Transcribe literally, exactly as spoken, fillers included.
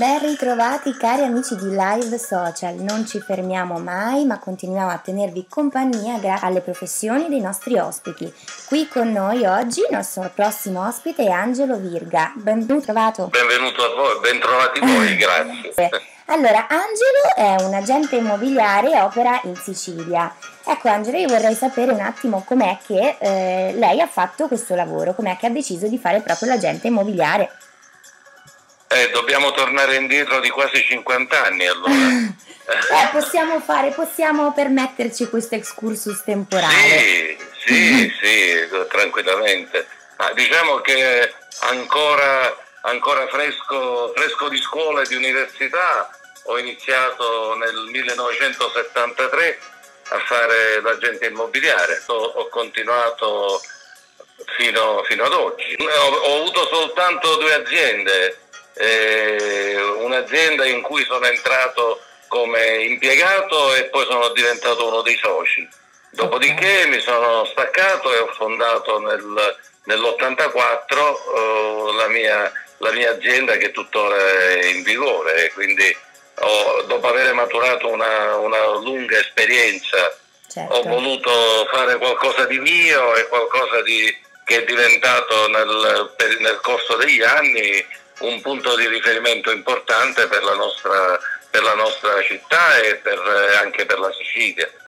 Ben ritrovati cari amici di Live Social, non ci fermiamo mai ma continuiamo a tenervi compagnia grazie alle professioni dei nostri ospiti. Qui con noi oggi il nostro prossimo ospite è Angelo Virga, benvenuto trovato. Benvenuto a voi, ben trovati voi, grazie. Allora, Angelo è un agente immobiliare e opera in Sicilia. Ecco Angelo, io vorrei sapere un attimo com'è che eh, lei ha fatto questo lavoro, com'è che ha deciso di fare proprio l'agente immobiliare. Eh, dobbiamo tornare indietro di quasi cinquanta anni allora. Eh, possiamo fare, possiamo permetterci questo excursus temporale. Sì, sì, sì, tranquillamente. Ah, diciamo che ancora, ancora fresco, fresco di scuola e di università, ho iniziato nel millenovecentosettantatré a fare l'agente immobiliare, ho, ho continuato fino, fino ad oggi. Ho, ho avuto soltanto due aziende. Eh, un'azienda in cui sono entrato come impiegato e poi sono diventato uno dei soci. Dopodiché okay. mi sono staccato e ho fondato nel, nell'ottantaquattro eh, la, mia, la mia azienda che tuttora è in vigore. Quindi ho, dopo aver maturato una, una lunga esperienza, certo. ho voluto fare qualcosa di mio e qualcosa di, che è diventato nel, per, nel corso degli anni un punto di riferimento importante per la nostra, per la nostra città e per, anche per la Sicilia.